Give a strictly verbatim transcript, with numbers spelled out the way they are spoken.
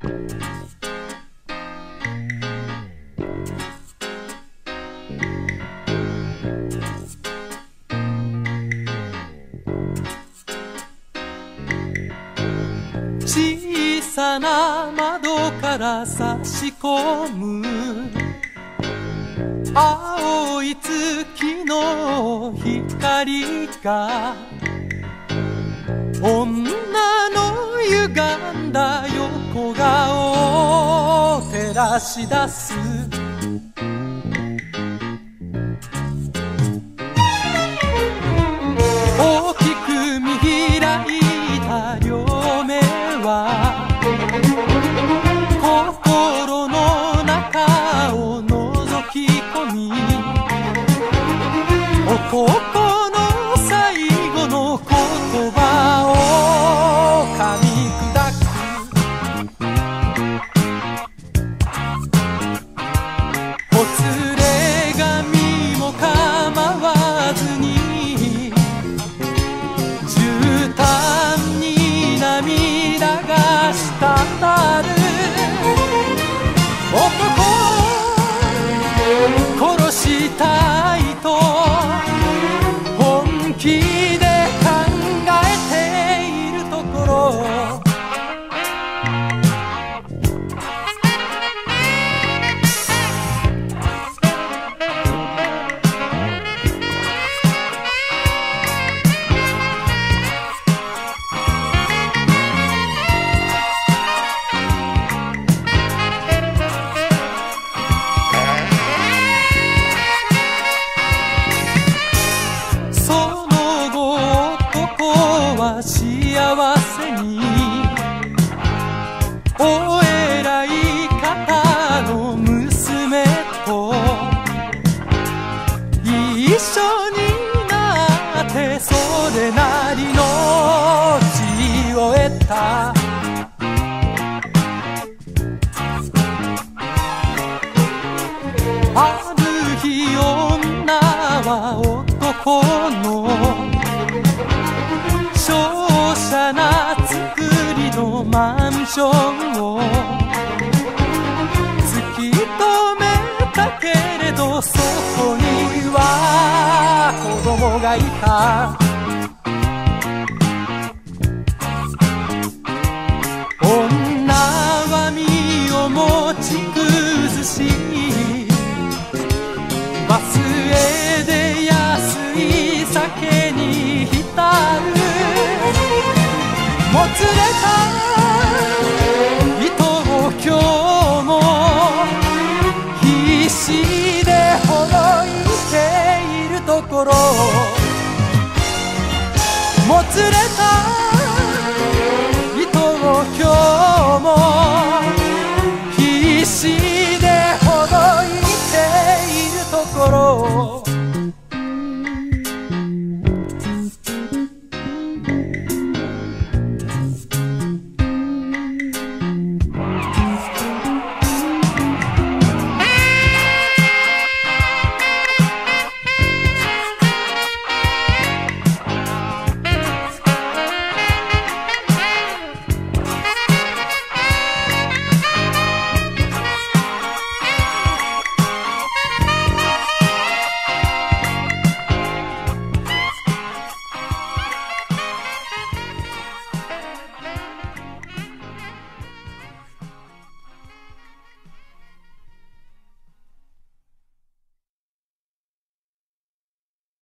小さな窓から差し込む青い月の光が女の歪んだ横顔を照らし出す。大きく見開いた両目は心の中を覗き込み、男の最後の言葉を噛み砕く。ほつれ髪も構わずに絨毯に涙が滴る。男殺したいと本気で考えているところ、幸せにお偉い方の娘と一緒になってそれなりの地位を得た。ある日女は男の瀟洒な作りのマンションを突き止めたけれど、そこには子供がいた。女は身を持ち崩し、忘れで安い酒に浸る。もつれた糸を今日も必死でほどいているところ、もつれた